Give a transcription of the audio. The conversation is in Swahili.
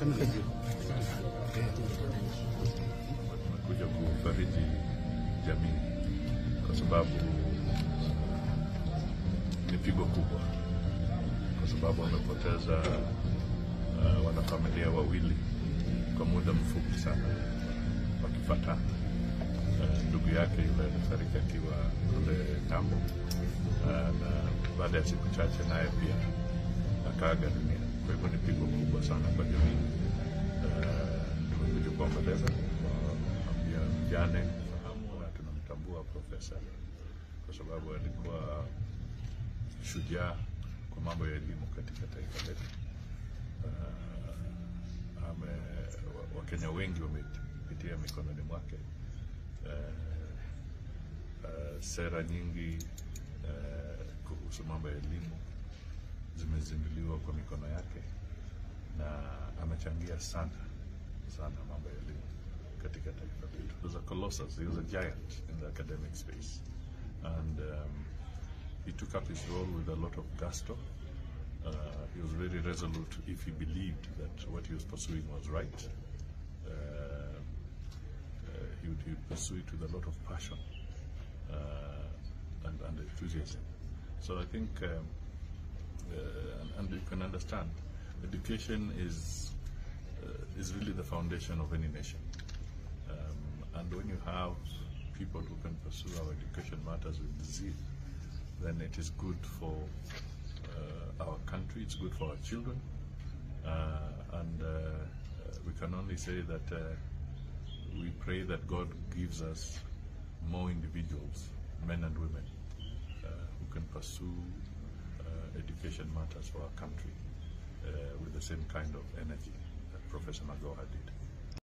Kuja kufariji jamii kwa sababu ni pigo kubwa, kwa sababu wamepoteza wanafamilia wawili kwa muda mfupi sana wakifuatana. Ndugu yake yule alifariki akiwa kule ng'ambo, na baada ya siku chache naye pia akaaga dunia. Kwa hivyo ni pigo kubwa sana kwa jamii. Tumekuja kuomboleza kuambia mjane fahamu na tunamtambua Profesa kwa sababu alikuwa shujaa kwa mambo ya elimu katika taifa letu. Wakenya wengi wamepitia mikononi mwake. Sera nyingi kuhusu mambo ya elimu zimezinduliwa kwa mikono yake, na amechangia sana mambo ya elimu katika taifa letu. He was a colossus, he was a giant in the academic space, and he took up his role with a lot of gusto. He was very resolute if he believed that what he was pursuing was right. He would pursue it with a lot of passion and enthusiasm. So I think, and you can understand, education is really the foundation of any nation. And when you have people who can pursue our education matters with zeal, then it is good for our country, it's good for our children, and we can only say that we pray that God gives us more individuals, men and women, who can pursue education matters for our country with the same kind of energy that Professor Magoa did.